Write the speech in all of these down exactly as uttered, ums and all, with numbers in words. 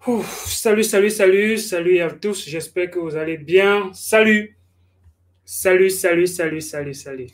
Ouf, salut, salut, salut, salut à tous. J'espère que vous allez bien. Salut, salut, salut, salut, salut, salut.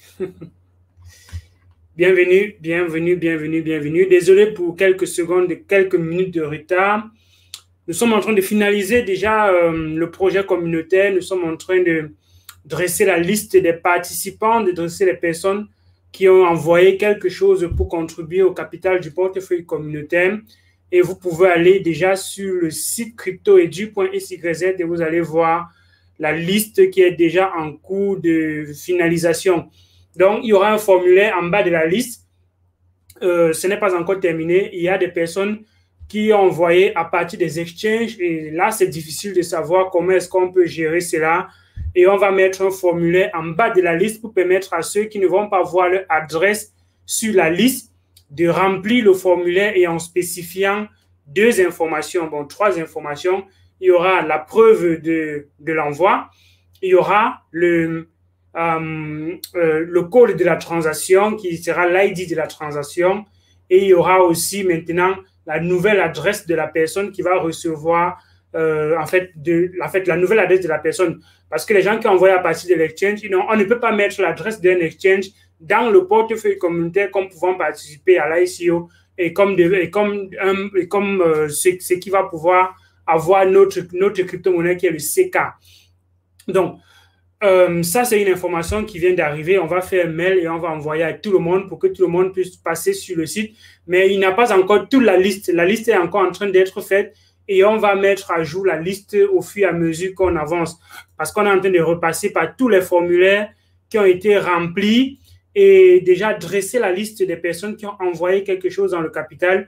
Bienvenue, bienvenue, bienvenue, bienvenue. Désolé pour quelques secondes, quelques minutes de retard. Nous sommes en train de finaliser déjà euh, le projet communautaire. Nous sommes en train de dresser la liste des participants, de dresser les personnes qui ont envoyé quelque chose pour contribuer au capital du portefeuille communautaire. Et vous pouvez aller déjà sur le site cryptoedu point s y z et vous allez voir la liste qui est déjà en cours de finalisation. Donc, il y aura un formulaire en bas de la liste. Euh, ce n'est pas encore terminé. Il y a des personnes qui ont envoyé à partir des exchanges. Et là, c'est difficile de savoir comment est-ce qu'on peut gérer cela. Et on va mettre un formulaire en bas de la liste pour permettre à ceux qui ne vont pas voir leur adresse sur la liste de remplir le formulaire et en spécifiant deux informations, bon, trois informations. Il y aura la preuve de, de l'envoi, il y aura le, euh, euh, le code de la transaction qui sera l'I D de la transaction et il y aura aussi maintenant la nouvelle adresse de la personne qui va recevoir euh, en, fait, de, en fait la nouvelle adresse de la personne. Parce que les gens qui ont envoyé à partir de l'exchange, on ne peut pas mettre l'adresse d'un exchange dans le portefeuille communautaire comme pouvant participer à l'I C O et comme, de, et comme, um, et comme euh, ce, ce qui va pouvoir avoir notre, notre crypto-monnaie qui est le C K. Donc, euh, ça, c'est une information qui vient d'arriver. On va faire un mail et on va envoyer à tout le monde pour que tout le monde puisse passer sur le site. Mais il n'y a pas encore toute la liste. La liste est encore en train d'être faite et on va mettre à jour la liste au fur et à mesure qu'on avance. Parce qu'on est en train de repasser par tous les formulaires qui ont été remplis et déjà dresser la liste des personnes qui ont envoyé quelque chose dans le capital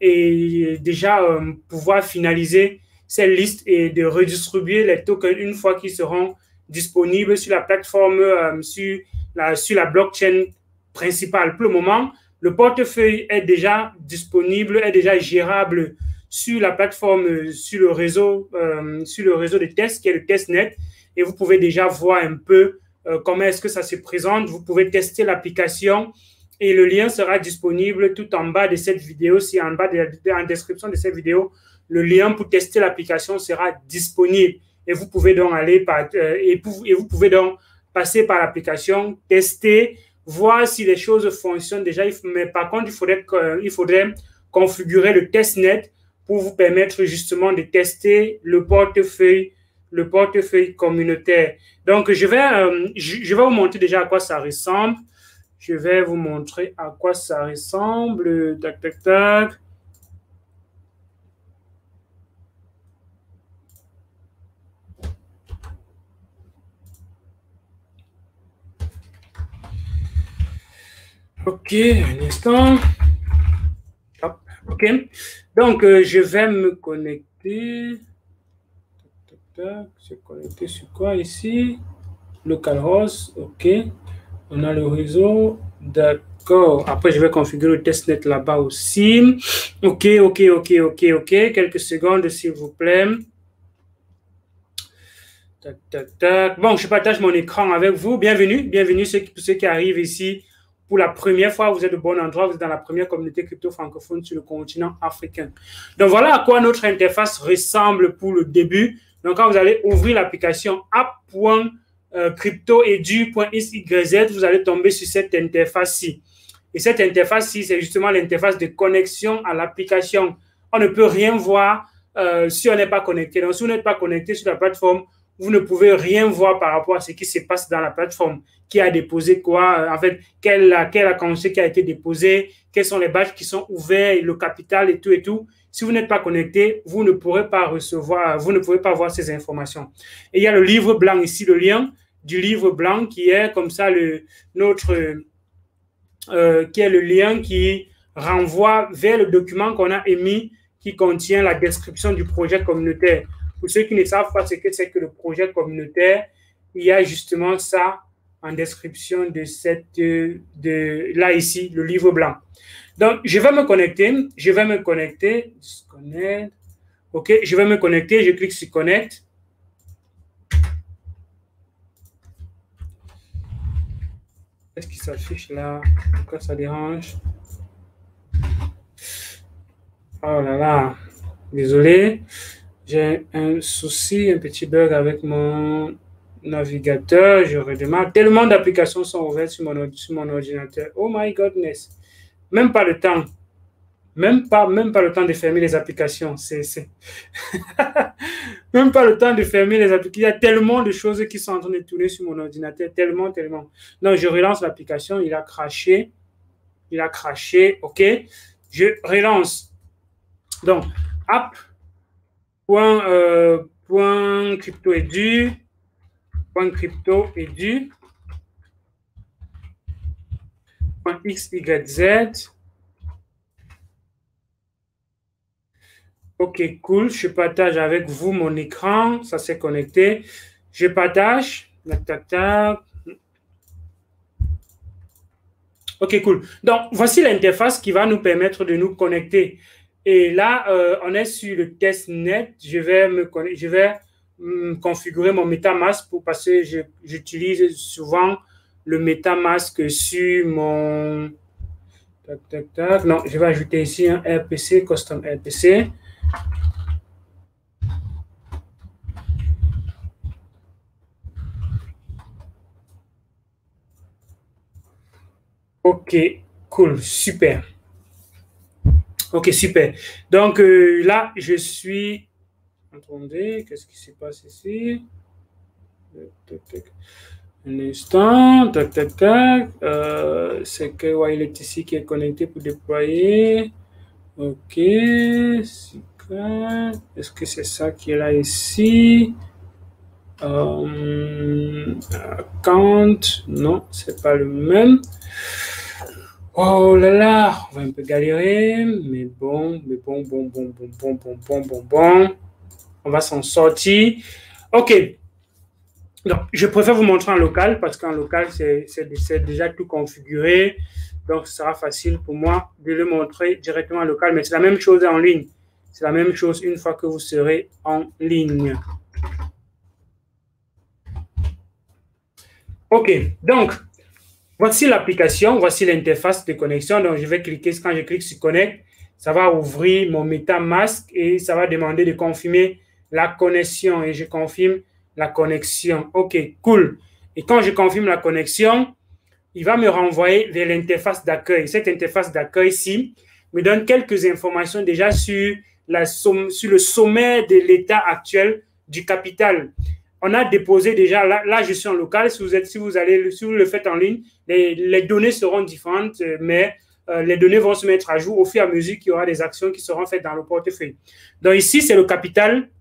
et déjà euh, pouvoir finaliser cette liste et de redistribuer les tokens une fois qu'ils seront disponibles sur la plateforme, euh, sur, la, sur la blockchain principale. Pour le moment, le portefeuille est déjà disponible, est déjà gérable sur la plateforme, sur le réseau, euh, sur le réseau de test qui est le testnet et vous pouvez déjà voir un peu Euh, comment est-ce que ça se présente. Vous pouvez tester l'application et le lien sera disponible tout en bas de cette vidéo. Si en bas de la en description de cette vidéo, le lien pour tester l'application sera disponible et vous pouvez donc aller par, euh, et, pour, et vous pouvez donc passer par l'application, tester, voir si les choses fonctionnent déjà. Mais par contre, il faudrait, euh, il faudrait configurer le testnet pour vous permettre justement de tester le portefeuille le portefeuille communautaire. Donc, je vais, euh, je, je vais vous montrer déjà à quoi ça ressemble. Je vais vous montrer à quoi ça ressemble. Tac, tac, tac. OK, un instant. Hop, OK. Donc, euh, je vais me connecter. Se connecter sur quoi ici? Localhost, ok. On a le réseau, d'accord. Après, je vais configurer le testnet là-bas aussi. Ok, ok, ok, ok, ok. Quelques secondes, s'il vous plaît. Tac, tac, tac. Bon, je partage mon écran avec vous. Bienvenue, bienvenue ceux qui, ceux qui arrivent ici pour la première fois. Vous êtes au bon endroit, vous êtes dans la première communauté crypto francophone sur le continent africain. Donc, voilà à quoi notre interface ressemble pour le début. Donc, quand vous allez ouvrir l'application app point cryptoedu point s y z, vous allez tomber sur cette interface-ci. Et cette interface-ci, c'est justement l'interface de connexion à l'application. On ne peut rien voir euh, si on n'est pas connecté. Donc, si vous n'êtes pas connecté sur la plateforme, vous ne pouvez rien voir par rapport à ce qui se passe dans la plateforme. Qui a déposé quoi, en fait, quel, quel account qui a été déposé, quels sont les badges qui sont ouverts, le capital et tout et tout. Si vous n'êtes pas connecté, vous ne pourrez pas recevoir, vous ne pouvez pas voir ces informations. Et il y a le livre blanc ici, le lien du livre blanc qui est comme ça le, notre, euh, qui est le lien qui renvoie vers le document qu'on a émis qui contient la description du projet communautaire. Pour ceux qui ne savent pas ce que c'est que le projet communautaire, il y a justement ça en description de cette, de là ici, le livre blanc. Donc, je vais me connecter, je vais me connecter, disconnect, ok, je vais me connecter, je clique sur connect. Qu'est-ce qui s'affiche là? Pourquoi ça dérange? Oh là là. Désolé, j'ai un souci, un petit bug avec mon navigateur. Je redémarre. Tellement d'applications sont ouvertes sur mon, sur mon ordinateur. Oh my goodness. Même pas le temps. Même pas, même pas le temps de fermer les applications. C'est, c'est... même pas le temps de fermer les applications. Il y a tellement de choses qui sont en train de tourner sur mon ordinateur. Tellement, tellement. Donc, je relance l'application. Il a craché. Il a craché. OK. Je relance. Donc, app. Point, euh, point crypto edu. Point crypto edu. Point X Y Z. OK, cool. Je partage avec vous mon écran. Ça s'est connecté. Je partage. Tac, tac, tac. OK, cool. Donc, voici l'interface qui va nous permettre de nous connecter. Et là, euh, on est sur le testnet. Je vais me je vais me configurer mon MetaMask pour, parce que j'utilise souvent le MetaMask sur mon... Tac, tac, tac. Non, je vais ajouter ici un R P C, Custom R P C. OK, cool, super. OK, super. Donc euh, là, je suis... Attendez, qu'est-ce qui se passe ici? Tac, tac. Un instant, tac, tac, tac. Euh, c'est que ouais, il est ici qui est connecté pour déployer. OK, est-ce que c'est ça qui est là ici? Euh, account, non, c'est pas le même. Oh là là, on va un peu galérer, mais bon, mais bon, bon, bon, bon, bon, bon, bon, bon, bon. On va s'en sortir. OK. Donc, je préfère vous montrer en local parce qu'en local, c'est déjà tout configuré. Donc, ce sera facile pour moi de le montrer directement en local. Mais c'est la même chose en ligne. C'est la même chose une fois que vous serez en ligne. OK. Donc, voici l'application. Voici l'interface de connexion. Donc, je vais cliquer. Quand je clique sur Connect, ça va ouvrir mon MetaMask et ça va demander de confirmer la connexion. Et je confirme la connexion. OK, cool. Et quand je confirme la connexion, il va me renvoyer vers l'interface d'accueil. Cette interface d'accueil-ci me donne quelques informations déjà sur, la, sur le sommet de l'état actuel du capital. On a déposé déjà, là, là je suis en local, si vous, êtes, si vous, allez, si vous le faites en ligne, les, les données seront différentes, mais euh, les données vont se mettre à jour au fur et à mesure qu'il y aura des actions qui seront faites dans le portefeuille. Donc ici, c'est le capital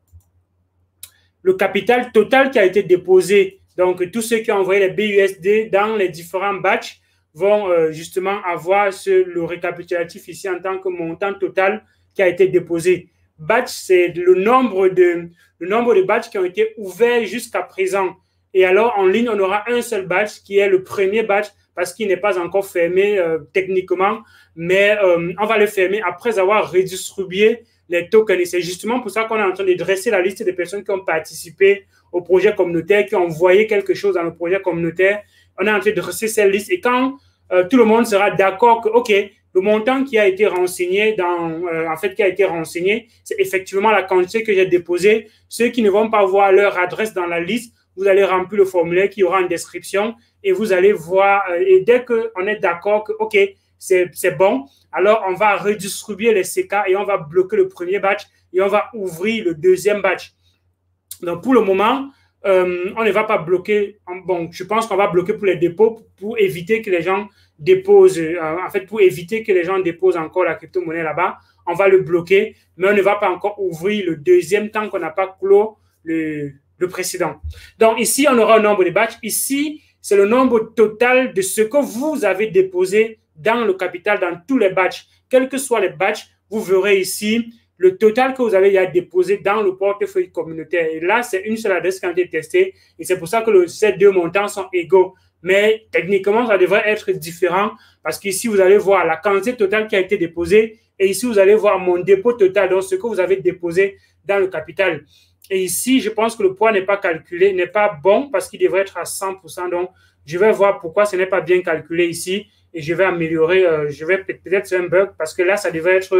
le capital total qui a été déposé. Donc, tous ceux qui ont envoyé les B U S D dans les différents batchs vont euh, justement avoir ce, le récapitulatif ici en tant que montant total qui a été déposé. Batch, c'est le nombre de le nombre de batchs qui ont été ouverts jusqu'à présent. Et alors, en ligne, on aura un seul batch qui est le premier batch parce qu'il n'est pas encore fermé euh, techniquement, mais euh, on va le fermer après avoir redistribué les tokens. Et c'est justement pour ça qu'on est en train de dresser la liste des personnes qui ont participé au projet communautaire, qui ont envoyé quelque chose dans le projet communautaire. On est en train de dresser cette liste. Et quand euh, tout le monde sera d'accord que, OK, le montant qui a été renseigné, dans, euh, en fait, qui a été renseigné, c'est effectivement la quantité que j'ai déposée. Ceux qui ne vont pas voir leur adresse dans la liste, vous allez remplir le formulaire qui aura une description et vous allez voir. Euh, et dès qu'on est d'accord que, OK, c'est bon, alors on va redistribuer les C K et on va bloquer le premier batch et on va ouvrir le deuxième batch. Donc, pour le moment, euh, on ne va pas bloquer. Bon, je pense qu'on va bloquer pour les dépôts pour, pour éviter que les gens déposent, euh, en fait, pour éviter que les gens déposent encore la crypto-monnaie là-bas. On va le bloquer, mais on ne va pas encore ouvrir le deuxième tant qu'on n'a pas clos le, le précédent. Donc, ici, on aura un nombre de batchs. Ici, c'est le nombre total de ce que vous avez déposé dans le capital, dans tous les batchs. Quels que soient les batchs, vous verrez ici le total que vous avez déjà déposé dans le portefeuille communautaire. Et là, c'est une seule adresse qui a été testée. Et c'est pour ça que le, ces deux montants sont égaux. Mais techniquement, ça devrait être différent parce qu'ici, vous allez voir la quantité totale qui a été déposée. Et ici, vous allez voir mon dépôt total, donc ce que vous avez déposé dans le capital. Et ici, je pense que le poids n'est pas calculé, n'est pas bon parce qu'il devrait être à cent pour cent. Donc, je vais voir pourquoi ce n'est pas bien calculé ici. Et je vais améliorer, euh, je vais peut-être c'est un bug parce que là, ça devrait être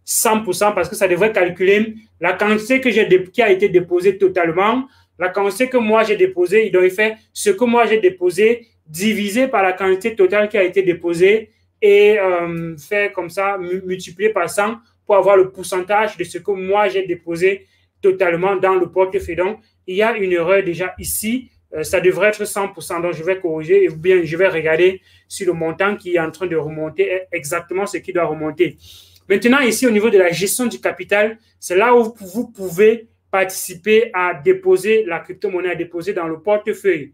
cent pour cent parce que ça devrait calculer la quantité que j'ai qui a été déposée totalement, la quantité que moi j'ai déposée, il doit faire ce que moi j'ai déposé divisé par la quantité totale qui a été déposée et euh, faire comme ça, multiplier par cent pour avoir le pourcentage de ce que moi j'ai déposé totalement dans le portefeuille. Donc, il y a une erreur déjà ici. Euh, ça devrait être cent pour cent. Donc, je vais corriger et bien, je vais regarder si le montant qui est en train de remonter est exactement ce qui doit remonter. Maintenant, ici, au niveau de la gestion du capital, c'est là où vous pouvez participer à déposer la crypto-monnaie, à déposer dans le portefeuille.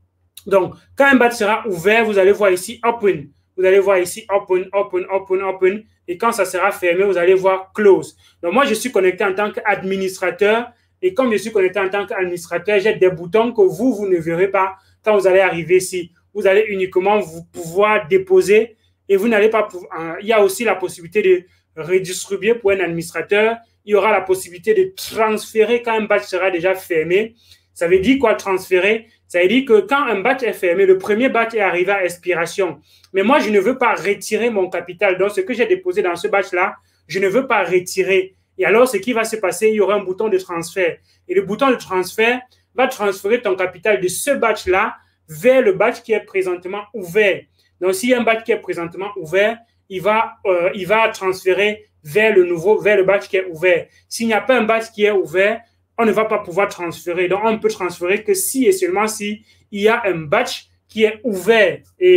Donc, quand un batch sera ouvert, vous allez voir ici Open. Vous allez voir ici Open, Open, Open, Open. Et quand ça sera fermé, vous allez voir Close. Donc, moi, je suis connecté en tant qu'administrateur. Et comme je suis connecté en tant qu'administrateur, j'ai des boutons que vous, vous ne verrez pas quand vous allez arriver ici. Vous allez uniquement vous pouvoir déposer et vous n'allez pas pouvoir. Il y a aussi la possibilité de redistribuer pour un administrateur. Il y aura la possibilité de transférer quand un batch sera déjà fermé. Ça veut dire quoi, transférer? Ça veut dire que quand un batch est fermé, le premier batch est arrivé à expiration. Mais moi, je ne veux pas retirer mon capital. Donc, ce que j'ai déposé dans ce batch-là, je ne veux pas retirer. Et alors, ce qui va se passer, il y aura un bouton de transfert. Et le bouton de transfert va transférer ton capital de ce batch-là vers le batch qui est présentement ouvert. Donc, s'il y a un batch qui est présentement ouvert, il va, euh, il va transférer vers le nouveau, vers le batch qui est ouvert. S'il n'y a pas un batch qui est ouvert, on ne va pas pouvoir transférer. Donc, on ne peut transférer que si et seulement si il y a un batch qui est ouvert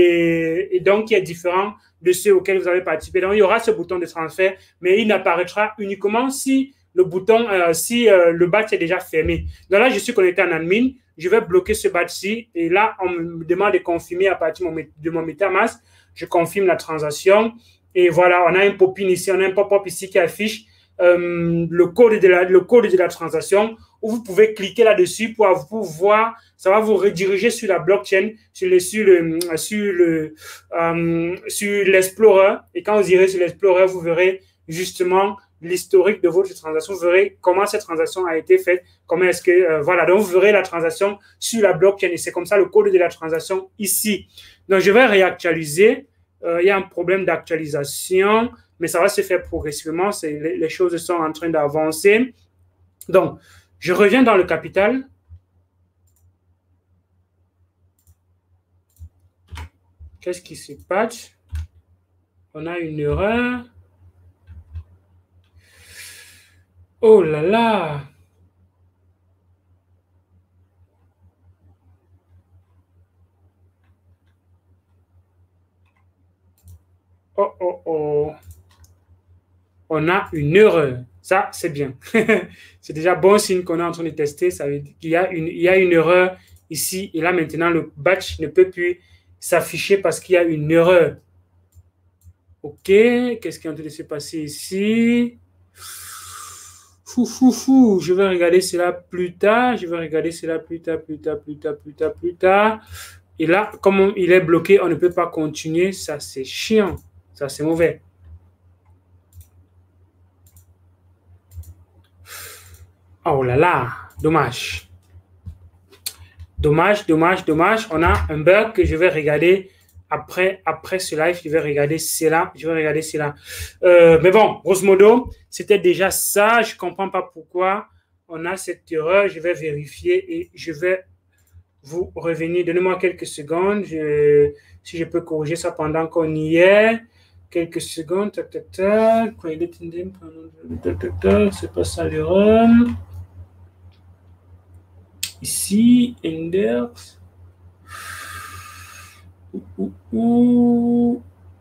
et, et donc qui est différent de ceux auxquels vous avez participé. Donc, il y aura ce bouton de transfert, mais il n'apparaîtra uniquement si le bouton, euh, si euh, le batch est déjà fermé. Donc là, je suis connecté en admin. Je vais bloquer ce batch-ci et là, on me demande de confirmer à partir de mon MetaMask. Je confirme la transaction et voilà, on a un pop-in ici, on a un pop-up ici qui affiche Euh, le, code de la, le code de la transaction où vous pouvez cliquer là-dessus pour, pour voir, ça va vous rediriger sur la blockchain, sur le, sur le, sur le, euh, sur l'Explorer. Et quand vous irez sur l'Explorer, vous verrez justement l'historique de votre transaction. Vous verrez comment cette transaction a été faite, comment est-ce que, euh, voilà. Donc, vous verrez la transaction sur la blockchain et c'est comme ça le code de la transaction ici. Donc, je vais réactualiser. Euh, il y a un problème d'actualisation. Mais ça va se faire progressivement. Les, les choses sont en train d'avancer. Donc, je reviens dans le capital. Qu'est-ce qui se passe? On a une erreur. Oh là là! Oh oh oh! On a une erreur. Ça, c'est bien. C'est déjà bon signe qu'on est en train de tester. Ça veut dire qu'il y a une, il y a une erreur ici. Et là, maintenant, le batch ne peut plus s'afficher parce qu'il y a une erreur. OK. Qu'est-ce qui est en train de se passer ici? Fou, fou, fou. Je vais regarder cela plus tard. Je vais regarder cela plus tard, plus tard, plus tard, plus tard, plus tard. Et là, comme il est bloqué, on ne peut pas continuer. Ça, c'est chiant. Ça, c'est mauvais. Oh là là, dommage. Dommage, dommage, dommage. On a un bug que je vais regarder après, après ce live. Je vais regarder cela. Je vais regarder cela. Euh, mais bon, grosso modo, c'était déjà ça. Je ne comprends pas pourquoi on a cette erreur. Je vais vérifier et je vais vous revenir. Donnez-moi quelques secondes. Je, si je peux corriger ça pendant qu'on y est. Quelques secondes. Tac, tac, tac. C'est pas ça l'erreur. Ici, index. Ouh, ouh, ouh.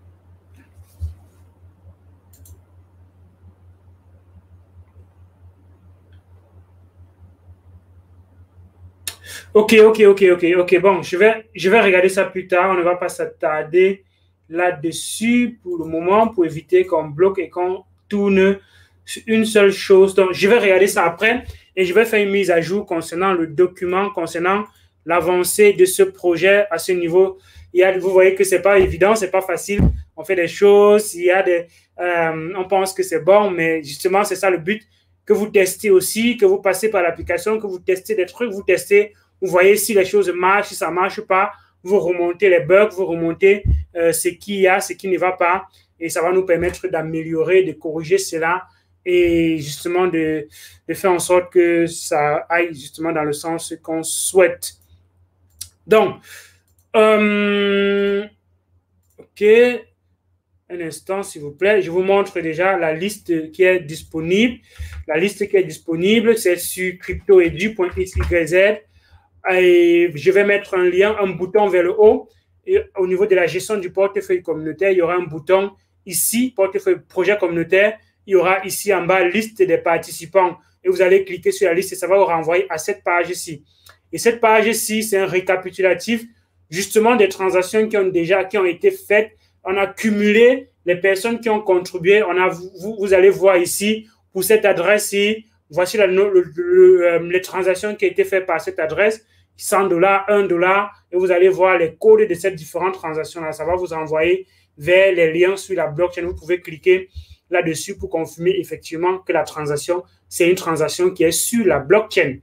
Ok, ok, ok, ok, ok. Bon, je vais, je vais regarder ça plus tard. On ne va pas s'attarder là-dessus pour le moment pour éviter qu'on bloque et qu'on tourne sur une seule chose. Donc, je vais regarder ça après. Et je vais faire une mise à jour concernant le document, concernant l'avancée de ce projet à ce niveau. Il y a, vous voyez que ce n'est pas évident, ce n'est pas facile. On fait des choses, il y a des, euh, on pense que c'est bon, mais justement, c'est ça le but, que vous testez aussi, que vous passez par l'application, que vous testez des trucs, vous testez, vous voyez si les choses marchent, si ça ne marche pas, vous remontez les bugs, vous remontez euh, ce qu'il y a, ce qui ne va pas. et ça va nous permettre d'améliorer, de corriger cela et justement de, de faire en sorte que ça aille justement dans le sens qu'on souhaite. Donc, euh, ok, un instant s'il vous plaît, je vous montre déjà la liste qui est disponible. La liste qui est disponible, c'est sur cryptoedu point x y z et je vais mettre un lien, un bouton vers le haut. Et au niveau de la gestion du portefeuille communautaire, il y aura un bouton ici, portefeuille projet communautaire. Il y aura ici en bas liste des participants et vous allez cliquer sur la liste et ça va vous renvoyer à cette page-ci. Et cette page-ci, c'est un récapitulatif justement des transactions qui ont déjà qui ont été faites. On a cumulé les personnes qui ont contribué. On a, vous, vous allez voir ici, pour cette adresse-ci, voici la, le, le, le, les transactions qui ont été faites par cette adresse, cent dollars, un dollar, et vous allez voir les codes de ces différentes transactions-là. Ça va vous envoyer vers les liens sur la blockchain. Vous pouvez cliquer là-dessus pour confirmer effectivement que la transaction, c'est une transaction qui est sur la blockchain.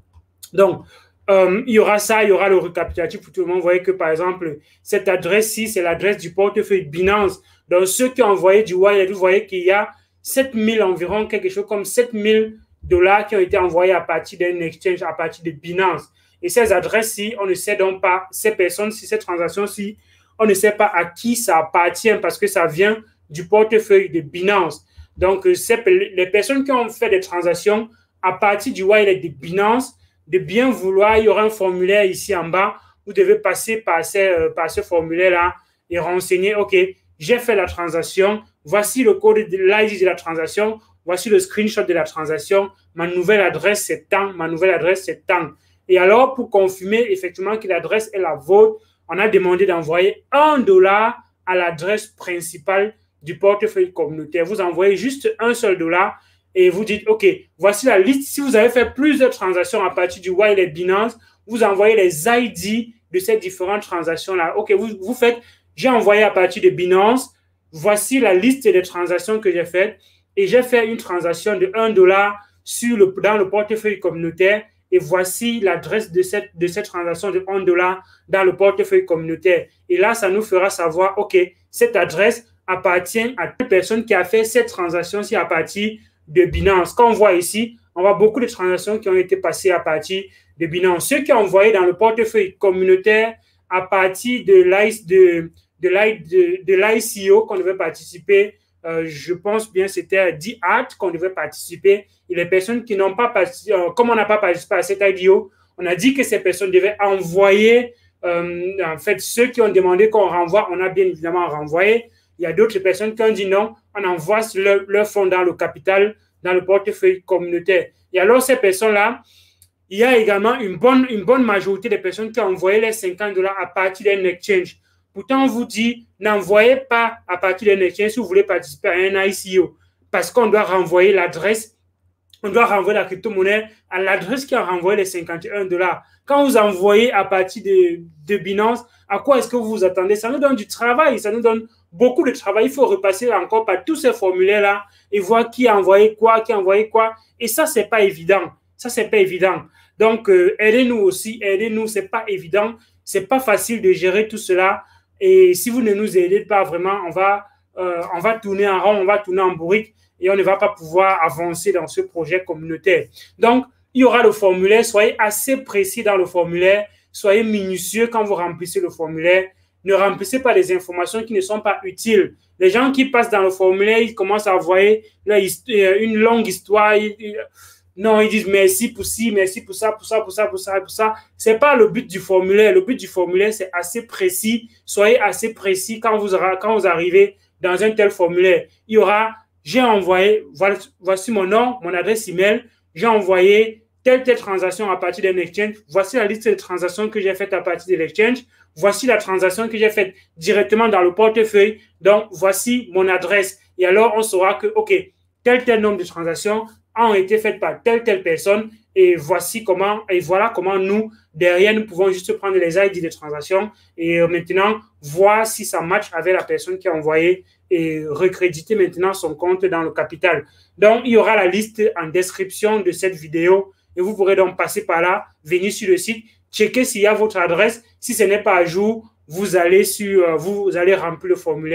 Donc, euh, il y aura ça, il y aura le récapitulatif pour tout le monde. Vous voyez que, par exemple, cette adresse-ci, c'est l'adresse du portefeuille Binance. Donc, ceux qui ont envoyé du wallet, vous voyez qu'il y a sept mille environ, quelque chose comme sept mille dollars qui ont été envoyés à partir d'un exchange, à partir de Binance. Et ces adresses-ci, on ne sait donc pas, ces personnes-ci, ces transactions-ci, on ne sait pas à qui ça appartient parce que ça vient du portefeuille de Binance. Donc, les personnes qui ont fait des transactions à partir du wallet de Binance, de bien vouloir, il y aura un formulaire ici en bas. Vous devez passer par, ces, euh, par ce formulaire-là et renseigner, OK, j'ai fait la transaction, voici le code de l'I D de la transaction, voici le screenshot de la transaction, ma nouvelle adresse c'est tant, ma nouvelle adresse c'est tant. Et alors, pour confirmer effectivement que l'adresse est la vôtre, on a demandé d'envoyer un dollar à l'adresse principale du portefeuille communautaire. Vous envoyez juste un seul dollar et vous dites, OK, voici la liste. Si vous avez fait plusieurs transactions à partir du wallet Binance, vous envoyez les I D de ces différentes transactions-là. OK, vous, vous faites, j'ai envoyé à partir de Binance, voici la liste des transactions que j'ai faites et j'ai fait une transaction de un dollar sur le, dans le portefeuille communautaire et voici l'adresse de cette, de cette transaction de un dollar dans le portefeuille communautaire. Et là, ça nous fera savoir, OK, cette adresse appartient à toute personne qui a fait cette transaction-ci à partir de Binance. Quand on voit ici, on voit beaucoup de transactions qui ont été passées à partir de Binance. Ceux qui ont envoyé dans le portefeuille communautaire à partir de l'I de, de, de, de l'I C O qu'on devait participer, euh, je pense bien c'était D-Art qu'on devait participer. Et les personnes qui n'ont pas participé, euh, comme on n'a pas participé à cette I D O, on a dit que ces personnes devaient envoyer, euh, en fait, ceux qui ont demandé qu'on renvoie, on a bien évidemment renvoyé. Il y a d'autres personnes qui ont dit non, on envoie leur, leur fonds dans le capital, dans le portefeuille communautaire. Et alors, ces personnes-là, il y a également une bonne, une bonne majorité de personnes qui ont envoyé les cinquante dollars à partir d'un exchange. Pourtant, on vous dit, n'envoyez pas à partir d'un exchange si vous voulez participer à un I C O, parce qu'on doit renvoyer l'adresse, on doit renvoyer la crypto-monnaie à l'adresse qui a renvoyé les cinquante et un dollars. Quand vous envoyez à partir de, de Binance, à quoi est-ce que vous vous attendez? Ça nous donne du travail, ça nous donne beaucoup de travail. Il faut repasser encore par tous ces formulaires-là et voir qui a envoyé quoi, qui a envoyé quoi. Et ça, c'est pas évident. Ça, c'est pas évident. Donc, euh, aidez-nous aussi, aidez-nous. C'est pas évident. C'est pas facile de gérer tout cela. Et si vous ne nous aidez pas vraiment, on va, euh, on va tourner en rond, on va tourner en bourrique et on ne va pas pouvoir avancer dans ce projet communautaire. Donc, il y aura le formulaire. Soyez assez précis dans le formulaire. Soyez minutieux quand vous remplissez le formulaire. Ne remplissez pas des informations qui ne sont pas utiles. Les gens qui passent dans le formulaire, ils commencent à envoyer une longue histoire. Non, ils disent merci pour ci, merci pour ça, pour ça, pour ça, pour ça, pour ça. Ce n'est pas le but du formulaire. Le but du formulaire, c'est assez précis. Soyez assez précis quand vous, quand vous arrivez dans un tel formulaire. Il y aura, j'ai envoyé, voici mon nom, mon adresse email, j'ai envoyé telle, telle transaction à partir d'un exchange. Voici la liste de transactions que j'ai faites à partir de l'exchange. Voici la transaction que j'ai faite directement dans le portefeuille. Donc, voici mon adresse. Et alors, on saura que, OK, tel, tel nombre de transactions ont été faites par telle, telle personne. Et voici comment, et voilà comment nous, derrière, nous pouvons juste prendre les I D des transactions et maintenant voir si ça match avec la personne qui a envoyé et recréditer maintenant son compte dans le capital. Donc, il y aura la liste en description de cette vidéo. Et vous pourrez donc passer par là, venir sur le site, checker s'il y a votre adresse. Si ce n'est pas à jour, vous allez, sur, vous allez remplir le formulaire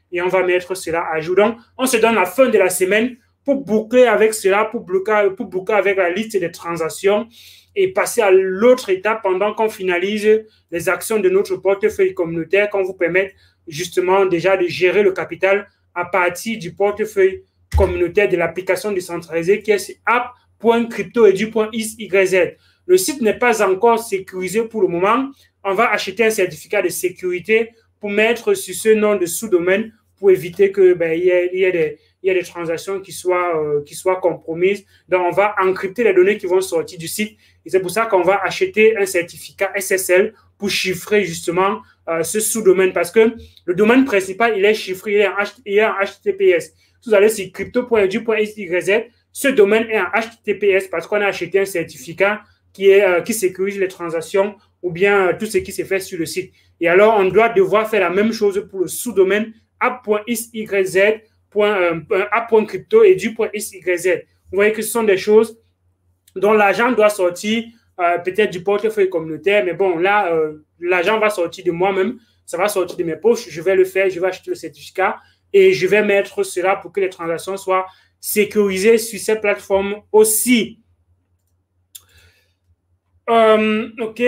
et on va mettre cela à jour. Donc, on se donne la fin de la semaine pour boucler avec cela, pour boucler, pour boucler avec la liste des transactions et passer à l'autre étape pendant qu'on finalise les actions de notre portefeuille communautaire, qu'on vous permette justement déjà de gérer le capital à partir du portefeuille communautaire de l'application décentralisée qui est app point crypto edu point x y z. Le site n'est pas encore sécurisé pour le moment. On va acheter un certificat de sécurité pour mettre sur ce nom de sous-domaine pour éviter que ben, il y ait, il y ait des, il y ait des transactions qui soient, euh, qui soient compromises. Donc, on va encrypter les données qui vont sortir du site. Et c'est pour ça qu'on va acheter un certificat S S L pour chiffrer justement euh, ce sous-domaine. Parce que le domaine principal, il est chiffré, il est en, H, il est en H T T P S. Si vous allez sur crypto point edu point x y z, ce domaine est en H T T P S parce qu'on a acheté un certificat qui, est, euh, qui sécurise les transactions ou bien euh, tout ce qui s'est fait sur le site. Et alors, on doit devoir faire la même chose pour le sous-domaine app point x y z, euh, app point crypto edu point x y z. Vous voyez que ce sont des choses dont l'argent doit sortir euh, peut-être du portefeuille communautaire, mais bon, là, euh, l'argent va sortir de moi-même, ça va sortir de mes poches, je vais le faire, je vais acheter le certificat et je vais mettre cela pour que les transactions soient sécurisées sur ces plateformes aussi. Euh, OK.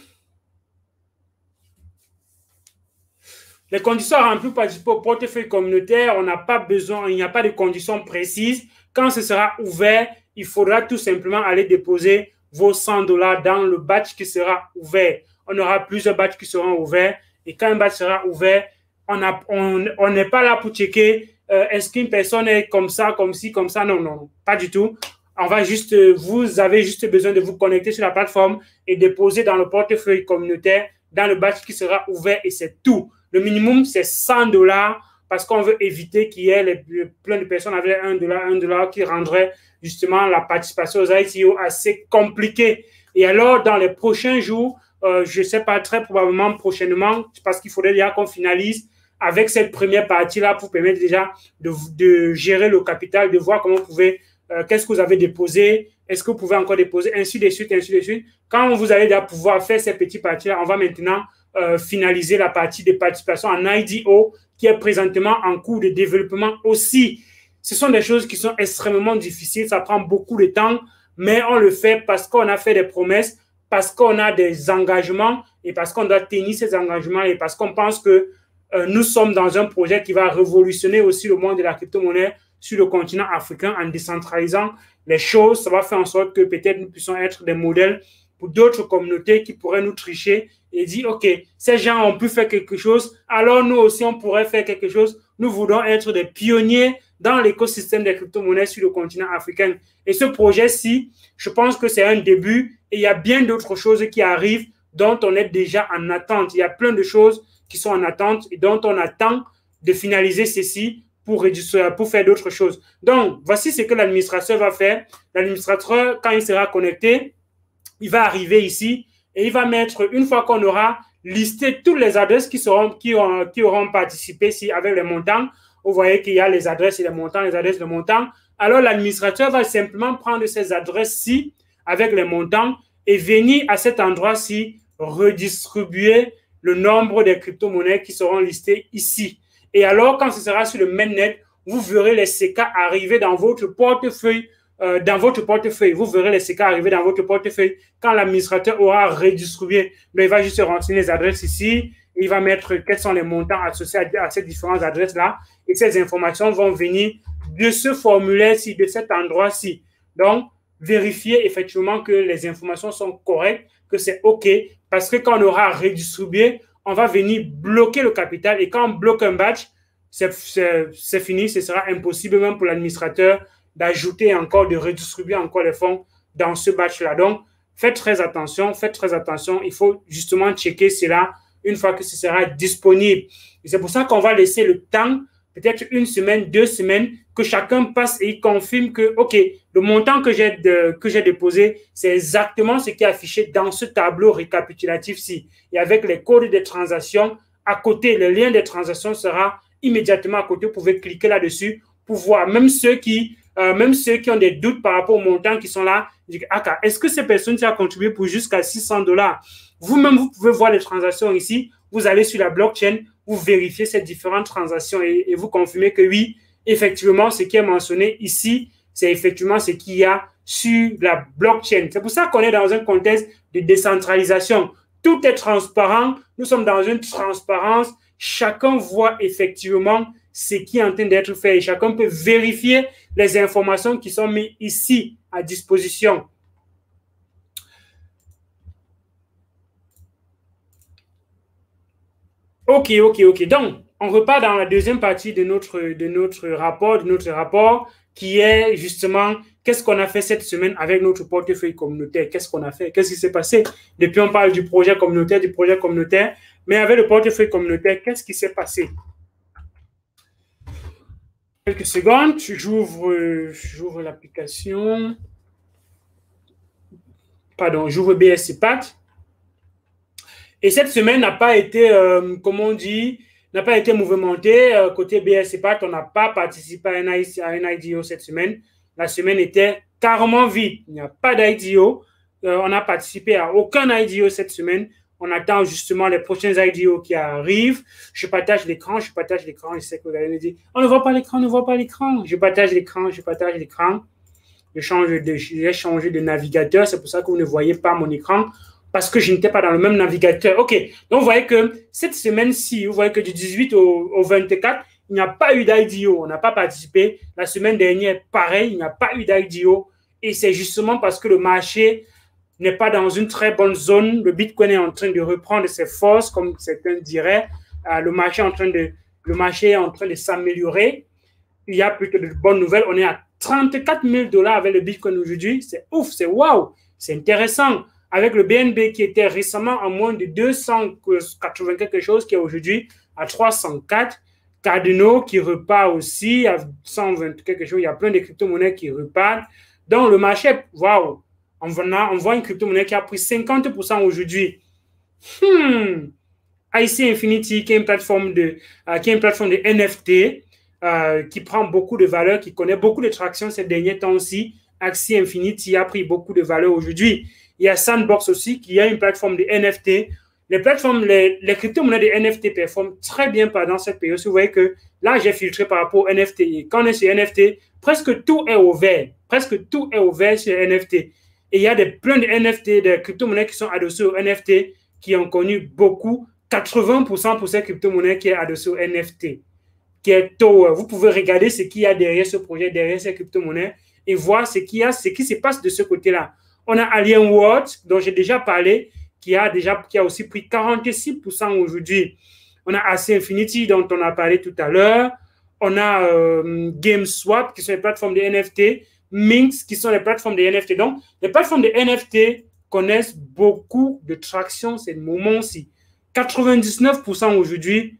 Les conditions à remplir pour participer au portefeuille communautaire, on n'a pas besoin, il n'y a pas de conditions précises. Quand ce sera ouvert, il faudra tout simplement aller déposer vos cent dollars dans le batch qui sera ouvert. On aura plusieurs batchs qui seront ouverts et quand un batch sera ouvert, on n'est on, on pas là pour checker euh, est-ce qu'une personne est comme ça, comme ci, comme ça. Non, non, pas du tout. On va juste, vous avez juste besoin de vous connecter sur la plateforme et déposer dans le portefeuille communautaire, dans le batch qui sera ouvert et c'est tout. Le minimum, c'est cent dollars parce qu'on veut éviter qu'il y ait les, plein de personnes avec un dollar, un dollar qui rendrait justement la participation aux I C O assez compliquée. Et alors, dans les prochains jours, euh, je ne sais pas, très probablement prochainement, parce qu'il faudrait déjà qu'on finalise avec cette première partie-là pour permettre déjà de, de gérer le capital, de voir comment vous pouvez, euh, qu'est-ce que vous avez déposé, est-ce que vous pouvez encore déposer, ainsi de suite, ainsi de suite. Quand vous allez déjà pouvoir faire ces petites parties-là, on va maintenant euh, finaliser la partie de participation en I D O qui est présentement en cours de développement aussi. Ce sont des choses qui sont extrêmement difficiles, ça prend beaucoup de temps, mais on le fait parce qu'on a fait des promesses, parce qu'on a des engagements et parce qu'on doit tenir ces engagements et parce qu'on pense que euh, nous sommes dans un projet qui va révolutionner aussi le monde de la crypto-monnaie sur le continent africain en décentralisant les choses. Ça va faire en sorte que peut-être nous puissions être des modèles pour d'autres communautés qui pourraient nous tricher et dire, OK, ces gens ont pu faire quelque chose, alors nous aussi, on pourrait faire quelque chose. Nous voulons être des pionniers dans l'écosystème des crypto-monnaies sur le continent africain. Et ce projet-ci, je pense que c'est un début et il y a bien d'autres choses qui arrivent dont on est déjà en attente. Il y a plein de choses qui sont en attente et dont on attend de finaliser ceci pour, pour faire d'autres choses. Donc, voici ce que l'administrateur va faire. L'administrateur, quand il sera connecté, il va arriver ici et il va mettre, une fois qu'on aura listé toutes les adresses qui, seront, qui, ont, qui auront participé ici avec les montants, vous voyez qu'il y a les adresses et les montants, les adresses et les montants. Alors, l'administrateur va simplement prendre ces adresses-ci avec les montants et venir à cet endroit-ci redistribuer le nombre des crypto-monnaies qui seront listées ici. Et alors, quand ce sera sur le mainnet, vous verrez les C K arriver dans votre portefeuille, euh, dans votre portefeuille. Vous verrez les C K arriver dans votre portefeuille quand l'administrateur aura redistribué. Mais il va juste renseigner les adresses ici. Il va mettre quels sont les montants associés à, à ces différentes adresses-là. Et ces informations vont venir de ce formulaire-ci, de cet endroit-ci. Donc, vérifier effectivement que les informations sont correctes, que c'est OK. Parce que quand on aura redistribué, on va venir bloquer le capital. Et quand on bloque un batch, c'est fini. Ce sera impossible même pour l'administrateur d'ajouter encore, de redistribuer encore les fonds dans ce batch-là. Donc, faites très attention, faites très attention. Il faut justement checker cela une fois que ce sera disponible. Et c'est pour ça qu'on va laisser le temps, peut-être une semaine, deux semaines, que chacun passe et il confirme que, OK, le montant que j'ai de, que j'ai déposé, c'est exactement ce qui est affiché dans ce tableau récapitulatif-ci. Et avec les codes des transactions, à côté, le lien des transactions sera immédiatement à côté. Vous pouvez cliquer là-dessus pour voir. Même ceux qui, euh, même ceux qui ont des doutes par rapport aux montants qui sont là, ah, est-ce que ces personnes qui ont contribué pour jusqu'à six cents dollars? Vous-même, vous pouvez voir les transactions ici. Vous allez sur la blockchain, pour vérifier ces différentes transactions et, et vous confirmer que oui, effectivement, ce qui est mentionné ici, c'est effectivement ce qu'il y a sur la blockchain. C'est pour ça qu'on est dans un contexte de décentralisation. Tout est transparent. Nous sommes dans une transparence. Chacun voit effectivement ce qui est en train d'être fait et chacun peut vérifier les informations qui sont mises ici à disposition. Ok, ok, ok. Donc, on repart dans la deuxième partie de notre, de notre rapport, de notre rapport, qui est justement qu'est-ce qu'on a fait cette semaine avec notre portefeuille communautaire. Qu'est-ce qu'on a fait? Qu'est-ce qui s'est passé? Depuis, on parle du projet communautaire, du projet communautaire, mais avec le portefeuille communautaire, qu'est-ce qui s'est passé? Quelques secondes, j'ouvre, j'ouvre l'application. Pardon, j'ouvre B S C P A T. Et cette semaine n'a pas été, euh, comment on dit, n'a pas été mouvementée. Euh, côté B S C P A T, on n'a pas participé à un, à un I D O cette semaine. La semaine était carrément vide. Il n'y a pas d'I D O. Euh, on n'a participé à aucun I D O cette semaine. On attend justement les prochains I D O qui arrivent. Je partage l'écran, je partage l'écran. Je sais que vous allez me dire, on ne voit pas l'écran, on ne voit pas l'écran. Je partage l'écran, je partage l'écran. Je change de, j'ai changé de navigateur. C'est pour ça que vous ne voyez pas mon écran. Parce que je n'étais pas dans le même navigateur. OK. Donc, vous voyez que cette semaine-ci, vous voyez que du dix-huit au, au vingt-quatre, il n'y a pas eu d'I D O. On n'a pas participé. La semaine dernière, pareil, il n'y a pas eu d'I D O. Et c'est justement parce que le marché n'est pas dans une très bonne zone. Le Bitcoin est en train de reprendre ses forces, comme certains diraient. Euh, le marché est en train de, le marché est en train de s'améliorer. Il y a plutôt de bonnes nouvelles. On est à trente-quatre mille dollars avec le Bitcoin aujourd'hui. C'est ouf, c'est waouh, c'est intéressant. Avec le B N B qui était récemment à moins de deux cent quatre-vingts quelque chose, qui est aujourd'hui à trois cent quatre. Cardano qui repart aussi à cent vingt quelque chose. Il y a plein de crypto-monnaies qui repartent. Donc, le marché, waouh, on, on voit une crypto-monnaie qui a pris cinquante pour cent aujourd'hui. Hmm. I C Infinity, qui est une plateforme de, euh, qui est une plateforme de N F T, euh, qui prend beaucoup de valeur, qui connaît beaucoup de traction ces derniers temps aussi. Axie Infinity a pris beaucoup de valeur aujourd'hui. Il y a Sandbox aussi, qui a une plateforme de N F T. Les plateformes, les, les crypto-monnaies de N F T performent très bien pendant cette période. Vous voyez que là, j'ai filtré par rapport au N F T. Et quand on est sur N F T, presque tout est ouvert. Presque tout est ouvert sur N F T. Et il y a des, plein de N F T, de crypto-monnaies qui sont adossées au N F T, qui ont connu beaucoup, quatre-vingts pour cent pour ces crypto-monnaies qui est adossées au N F T, qui est tôt. Vous pouvez regarder ce qu'il y a derrière ce projet, derrière ces crypto-monnaies, et voir ce qu'il y a, ce qui se passe de ce côté-là. On a Alien World, dont j'ai déjà parlé, qui a, déjà, qui a aussi pris quarante-six pour cent aujourd'hui. On a Axie Infinity, dont on a parlé tout à l'heure. On a euh, GameSwap, qui sont les plateformes de N F T. Minx, qui sont les plateformes de N F T. Donc, les plateformes de N F T connaissent beaucoup de traction ces moments-ci. quatre-vingt-dix-neuf pour cent aujourd'hui,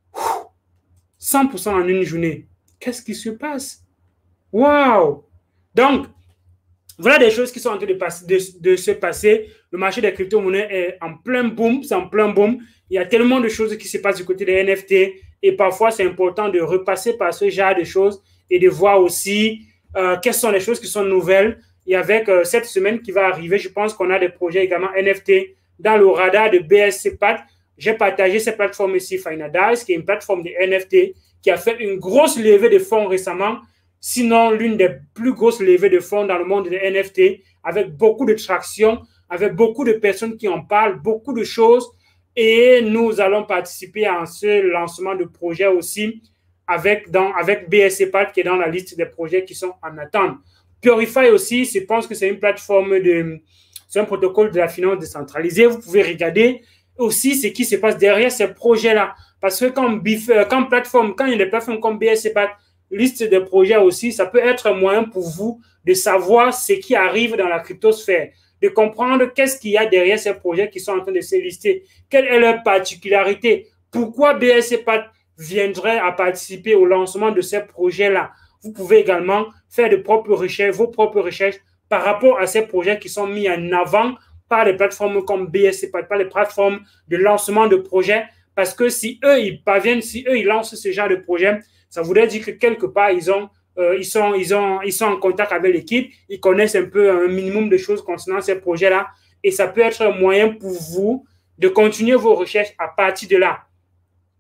cent pour cent en une journée. Qu'est-ce qui se passe? Waouh! Donc, voilà des choses qui sont en train de, passer, de, de se passer. Le marché des crypto-monnaies est en plein boom, c'est en plein boom. Il y a tellement de choses qui se passent du côté des N F T et parfois c'est important de repasser par ce genre de choses et de voir aussi euh, quelles sont les choses qui sont nouvelles. Et avec euh, cette semaine qui va arriver, je pense qu'on a des projets également N F T dans le radar de B S C P A T. J'ai partagé cette plateforme ici, Finadize, qui est une plateforme de N F T qui a fait une grosse levée de fonds récemment. Sinon, l'une des plus grosses levées de fonds dans le monde des N F T, avec beaucoup de traction, avec beaucoup de personnes qui en parlent, beaucoup de choses. Et nous allons participer à ce lancement de projet aussi avec, dans, avec B S C P A T qui est dans la liste des projets qui sont en attente. Purify aussi, je pense que c'est une plateforme de, c'est un protocole de la finance décentralisée. Vous pouvez regarder aussi ce qui se passe derrière ces projets-là. Parce que quand, quand, plateforme, quand il y a des plateformes comme B S C P A T, liste de projets aussi, ça peut être un moyen pour vous de savoir ce qui arrive dans la cryptosphère, de comprendre qu'est-ce qu'il y a derrière ces projets qui sont en train de se lister, quelle est leur particularité, pourquoi B S C P A T viendrait à participer au lancement de ces projets-là. Vous pouvez également faire de propres recherches, vos propres recherches par rapport à ces projets qui sont mis en avant par les plateformes comme B S C P A T, par les plateformes de lancement de projets, parce que si eux, ils parviennent, si eux, ils lancent ce genre de projet, ça voudrait dire que quelque part, ils, ont, euh, ils, sont, ils, ont, ils sont en contact avec l'équipe, ils connaissent un peu un minimum de choses concernant ces projets-là et ça peut être un moyen pour vous de continuer vos recherches à partir de là.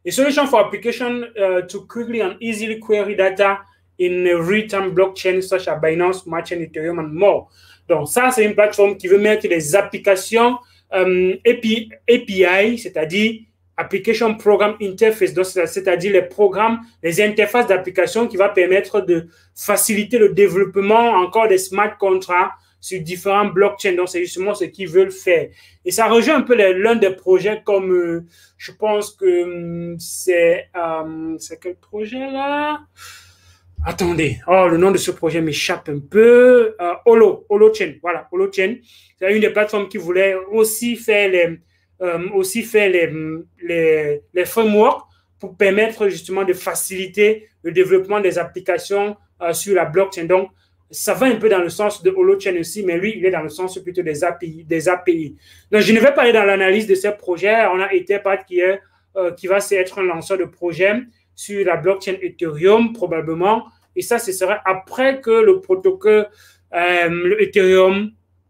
A solution for application uh, to quickly and easily query data in a real-time blockchain such as Binance, Matchain, Ethereum and more. Donc, ça, c'est une plateforme qui veut mettre des applications um, A P I, c'est-à-dire Application Program Interface, c'est-à-dire les programmes, les interfaces d'application qui va permettre de faciliter le développement encore des smart contracts sur différents blockchains. Donc, c'est justement ce qu'ils veulent faire. Et ça rejoint un peu l'un des projets comme, euh, je pense que euh, c'est... Euh, c'est quel projet là? Attendez. Oh, le nom de ce projet m'échappe un peu. Euh, Holo, Holochain. Voilà, Holochain. C'est une des plateformes qui voulait aussi faire les, euh, aussi faire les, les, les frameworks pour permettre justement de faciliter le développement des applications euh, sur la blockchain. Donc, ça va un peu dans le sens de Holochain aussi, mais lui, il est dans le sens plutôt des A P I. Des A P I. Donc, je ne vais pas aller dans l'analyse de ces projets. On a Etherpad qui, est, euh, qui va être un lanceur de projet sur la blockchain Ethereum, probablement. Et ça, ce serait après que le protocole, euh, le Ethereum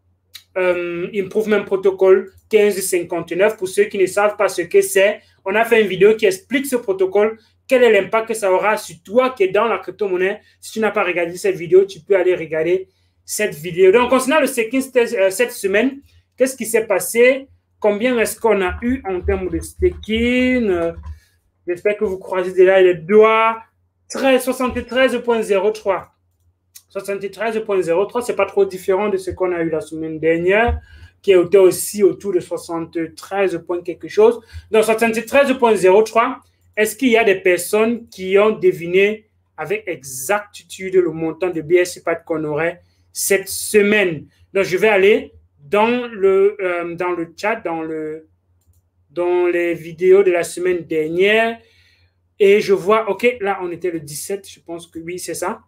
euh, Improvement Protocol quinze cinquante-neuf, pour ceux qui ne savent pas ce que c'est, on a fait une vidéo qui explique ce protocole. Quel est l'impact que ça aura sur toi qui est dans la crypto-monnaie? Si tu n'as pas regardé cette vidéo, tu peux aller regarder cette vidéo. Donc, concernant le staking euh, cette semaine, qu'est-ce qui s'est passé? Combien est-ce qu'on a eu en termes de staking? euh, J'espère que vous croisez déjà les doigts. soixante-treize virgule zéro trois. soixante-treize virgule zéro trois, ce n'est pas trop différent de ce qu'on a eu la semaine dernière, qui était aussi autour de soixante-treize points quelque chose. Donc, soixante-treize virgule zéro trois. Est-ce qu'il y a des personnes qui ont deviné avec exactitude le montant de B S C P A T qu'on aurait cette semaine? Donc, je vais aller dans le, euh, dans le chat, dans, le, dans les vidéos de la semaine dernière et je vois, OK, là, on était le dix-sept, je pense que oui, c'est ça.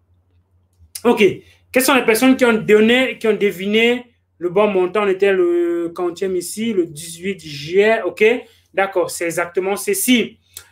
OK. Quelles sont les personnes qui ont donné, qui ont deviné le bon montant? On était le quantième ici, le dix-huit juillet. OK, d'accord, c'est exactement ceci.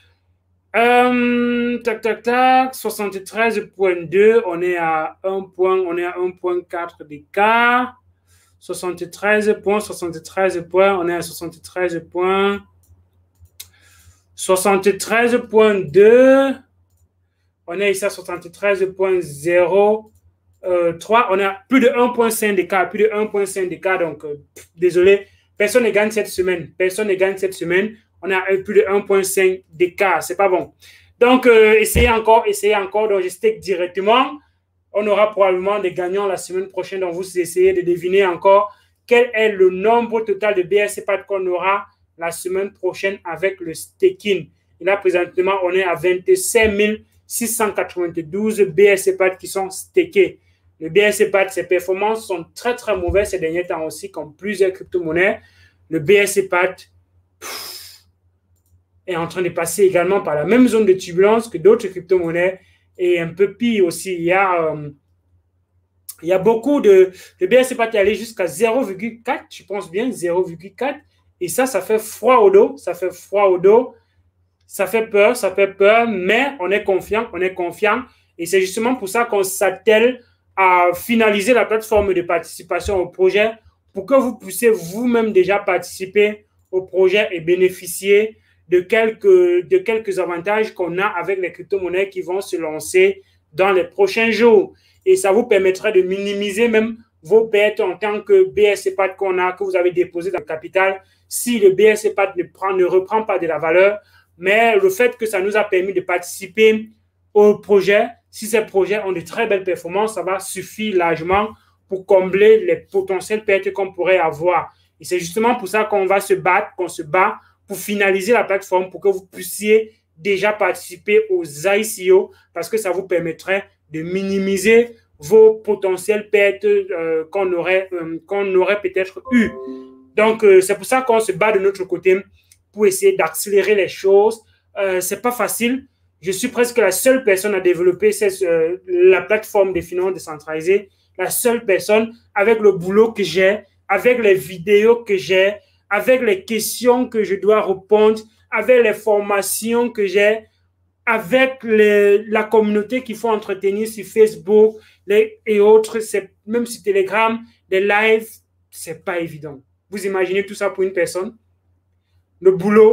Euh, tac, tac, tac, soixante-treize virgule deux, on est à un point, on est à un virgule quatre d'écart. soixante-treize points, soixante-treize points, on est à soixante-treize points. soixante-treize virgule deux, on est ici à soixante-treize virgule zéro trois, on a plus de un virgule cinq d'écart, plus de un virgule cinq d'écart, donc euh, pff, désolé, personne ne gagne cette semaine, personne ne gagne cette semaine. On a plus de un virgule cinq d'écart, c'est pas bon. Donc, euh, essayez encore, essayez encore. Donc, je stake directement. On aura probablement des gagnants la semaine prochaine. Donc, vous essayez de deviner encore quel est le nombre total de B S C P A T qu'on aura la semaine prochaine avec le staking. Et là, présentement, on est à vingt-cinq mille six cent quatre-vingt-douze B S C P A T qui sont stakés. Le B S C P A T, ses performances sont très, très mauvaises ces derniers temps aussi, comme plusieurs crypto-monnaies. Le B S C P A T est en train de passer également par la même zone de turbulence que d'autres crypto-monnaies et un peu pire aussi. Il y a, euh, il y a beaucoup de... Le B S C P A T est allé jusqu'à zéro virgule quatre, je pense bien, zéro virgule quatre. Et ça, ça fait froid au dos. Ça fait froid au dos. Ça fait peur, ça fait peur, mais on est confiant, on est confiant. Et c'est justement pour ça qu'on s'attelle à finaliser la plateforme de participation au projet pour que vous puissiez vous-même déjà participer au projet et bénéficier de quelques, de quelques avantages qu'on a avec les crypto-monnaies qui vont se lancer dans les prochains jours. Et ça vous permettra de minimiser même vos pertes en tant que B S C P A T qu'on a, que vous avez déposé dans le capital, si le B S C P A T ne, prend, ne reprend pas de la valeur. Mais le fait que ça nous a permis de participer au projet, si ces projets ont de très belles performances, ça va suffire largement pour combler les potentielles pertes qu'on pourrait avoir. Et c'est justement pour ça qu'on va se battre, qu'on se bat pour finaliser la plateforme, pour que vous puissiez déjà participer aux I C O, parce que ça vous permettrait de minimiser vos potentielles pertes euh, qu'on aurait, euh, qu'on aurait peut-être eues. Donc, euh, c'est pour ça qu'on se bat de notre côté pour essayer d'accélérer les choses. Euh, ce n'est pas facile. Je suis presque la seule personne à développer cette, euh, la plateforme des finances décentralisées, la seule personne avec le boulot que j'ai, avec les vidéos que j'ai, avec les questions que je dois répondre, avec les formations que j'ai, avec les, la communauté qu'il faut entretenir sur Facebook les, et autres, même sur Telegram, les lives, ce n'est pas évident. Vous imaginez tout ça pour une personne? Le boulot,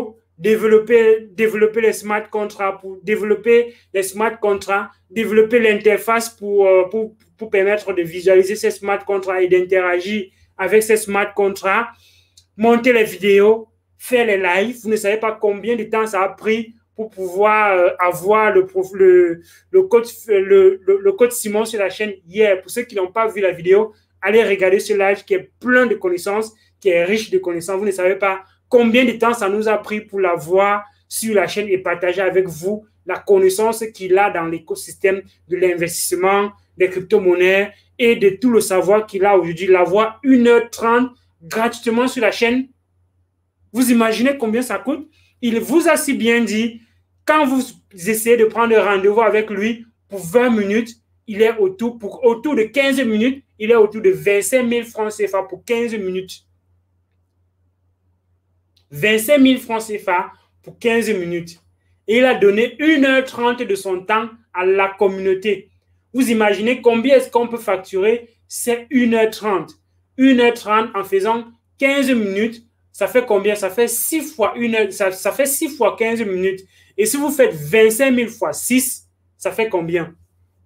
développer, développer les smart contracts, pour développer les smart contracts, développer l'interface pour, pour, pour permettre de visualiser ces smart contracts et d'interagir avec ces smart contracts, monter les vidéos, faire les lives. Vous ne savez pas combien de temps ça a pris pour pouvoir euh, avoir le, le, le, code, le, le, le code Simon sur la chaîne hier. Pour ceux qui n'ont pas vu la vidéo, allez regarder ce live qui est plein de connaissances, qui est riche de connaissances. Vous ne savez pas combien de temps ça nous a pris pour la voir sur la chaîne et partager avec vous la connaissance qu'il a dans l'écosystème de l'investissement, des crypto-monnaies et de tout le savoir qu'il a aujourd'hui. La voir une heure trente gratuitement sur la chaîne. Vous imaginez combien ça coûte? Il vous a si bien dit, quand vous essayez de prendre rendez-vous avec lui pour vingt minutes, il est autour, pour, autour de quinze minutes, il est autour de vingt-cinq mille francs C F A pour quinze minutes. vingt-cinq mille francs C F A pour quinze minutes. Et il a donné une heure trente de son temps à la communauté. Vous imaginez combien est-ce qu'on peut facturer? C'est une heure trente. une heure trente en faisant quinze minutes. Ça fait combien? Ça fait six fois une heure, ça, ça fait six fois quinze minutes. Et si vous faites vingt-cinq mille fois six, ça fait combien?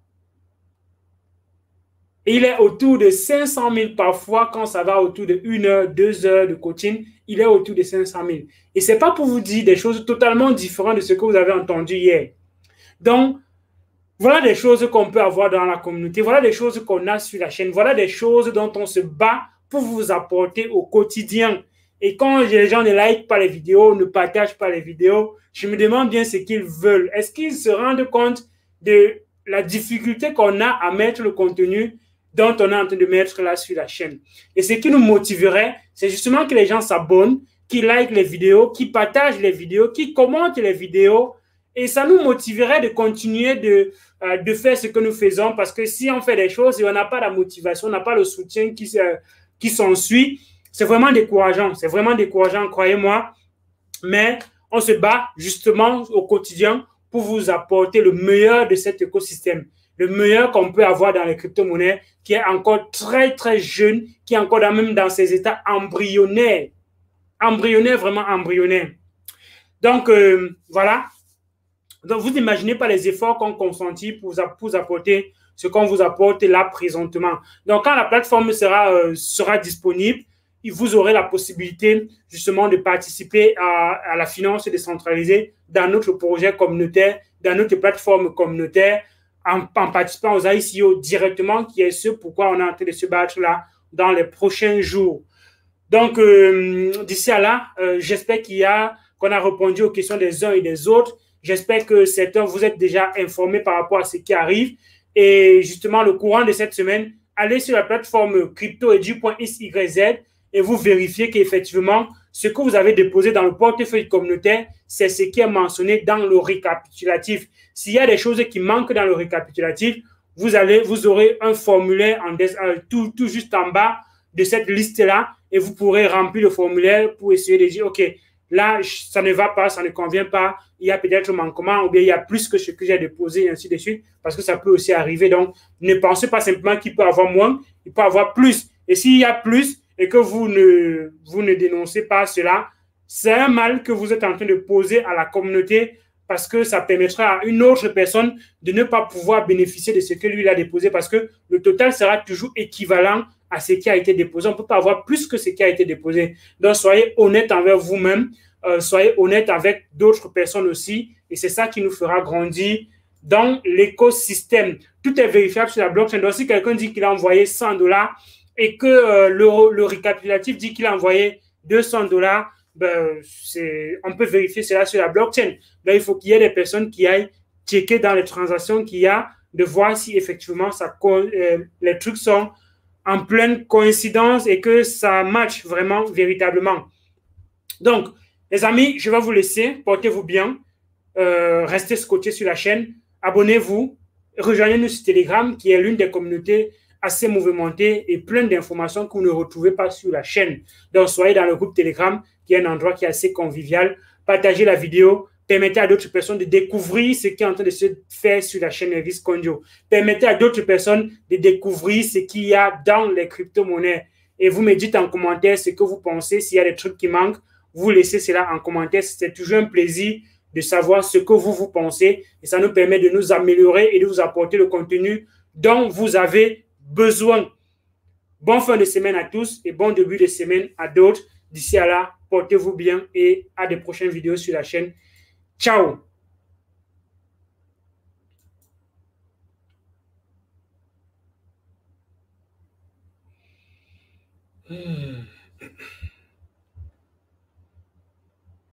Et il est autour de cinq cent mille parfois quand ça va autour de une heure, deux heures de coaching. Il est autour de cinq cent mille. Et ce n'est pas pour vous dire des choses totalement différentes de ce que vous avez entendu hier. Donc, voilà des choses qu'on peut avoir dans la communauté. Voilà des choses qu'on a sur la chaîne. Voilà des choses dont on se bat pour vous apporter au quotidien. Et quand les gens ne like pas les vidéos, ne partagent pas les vidéos, je me demande bien ce qu'ils veulent. Est-ce qu'ils se rendent compte de la difficulté qu'on a à mettre le contenu dont on est en train de mettre là sur la chaîne? Et ce qui nous motiverait, c'est justement que les gens s'abonnent, qui likent les vidéos, qui partagent les vidéos, qui commentent les vidéos. Et ça nous motiverait de continuer de, euh, de faire ce que nous faisons, parce que si on fait des choses et on n'a pas la motivation, on n'a pas le soutien qui, euh, qui s'ensuit, c'est vraiment décourageant. C'est vraiment décourageant, croyez-moi. Mais on se bat justement au quotidien pour vous apporter le meilleur de cet écosystème. Le meilleur qu'on peut avoir dans les crypto-monnaies, qui est encore très, très jeune, qui est encore dans, même dans ses états embryonnaires. Embryonnaires, vraiment embryonnaires. Donc, euh, voilà. Donc, vous n'imaginez pas les efforts qu'on consentit pour vous apporter ce qu'on vous apporte là présentement. Donc, quand la plateforme sera, euh, sera disponible, vous aurez la possibilité justement de participer à, à la finance décentralisée dans notre projet communautaire, dans notre plateforme communautaire, en, en participant aux I C O directement, qui est ce pourquoi on est en train de se battre là dans les prochains jours. Donc, euh, d'ici à là, euh, j'espère qu'il y a, qu'on a répondu aux questions des uns et des autres. J'espère que certains, vous êtes déjà informés par rapport à ce qui arrive. Et justement, le courant de cette semaine, allez sur la plateforme cryptoedu point y z et vous vérifiez qu'effectivement, ce que vous avez déposé dans le portefeuille communautaire, c'est ce qui est mentionné dans le récapitulatif. S'il y a des choses qui manquent dans le récapitulatif, vous, allez, vous aurez un formulaire en des, tout, tout juste en bas de cette liste-là et vous pourrez remplir le formulaire pour essayer de dire, OK, là, ça ne va pas, ça ne convient pas, il y a peut-être un manquement ou bien il y a plus que ce que j'ai déposé et ainsi de suite, parce que ça peut aussi arriver. Donc, ne pensez pas simplement qu'il peut y avoir moins, il peut y avoir plus. Et s'il y a plus, et que vous ne, vous ne dénoncez pas cela, c'est un mal que vous êtes en train de poser à la communauté parce que ça permettra à une autre personne de ne pas pouvoir bénéficier de ce que lui a déposé parce que le total sera toujours équivalent à ce qui a été déposé. On ne peut pas avoir plus que ce qui a été déposé. Donc, soyez honnête envers vous-même, euh, soyez honnête avec d'autres personnes aussi et c'est ça qui nous fera grandir dans l'écosystème. Tout est vérifiable sur la blockchain. Donc, si quelqu'un dit qu'il a envoyé cent dollars, et que euh, le, le récapitulatif dit qu'il a envoyé deux cents dollars, ben, on peut vérifier cela sur la blockchain. Là, il faut qu'il y ait des personnes qui aillent checker dans les transactions qu'il y a, de voir si effectivement ça, euh, les trucs sont en pleine coïncidence et que ça match vraiment, véritablement. Donc, les amis, je vais vous laisser. Portez-vous bien. Euh, restez scotchés sur la chaîne. Abonnez-vous. Rejoignez-nous sur Telegram, qui est l'une des communautés assez mouvementé et plein d'informations que vous ne retrouvez pas sur la chaîne. Donc, soyez dans le groupe Telegram, qui est un endroit qui est assez convivial. Partagez la vidéo. Permettez à d'autres personnes de découvrir ce qui est en train de se faire sur la chaîne Elvis Konjo. Permettez à d'autres personnes de découvrir ce qu'il y a dans les crypto-monnaies. Et vous me dites en commentaire ce que vous pensez. S'il y a des trucs qui manquent, vous laissez cela en commentaire. C'est toujours un plaisir de savoir ce que vous, vous pensez et ça nous permet de nous améliorer et de vous apporter le contenu dont vous avez besoin. Bonne fin de semaine à tous et bon début de semaine à d'autres. D'ici à là, portez-vous bien et à de prochaines vidéos sur la chaîne. Ciao! Hmm.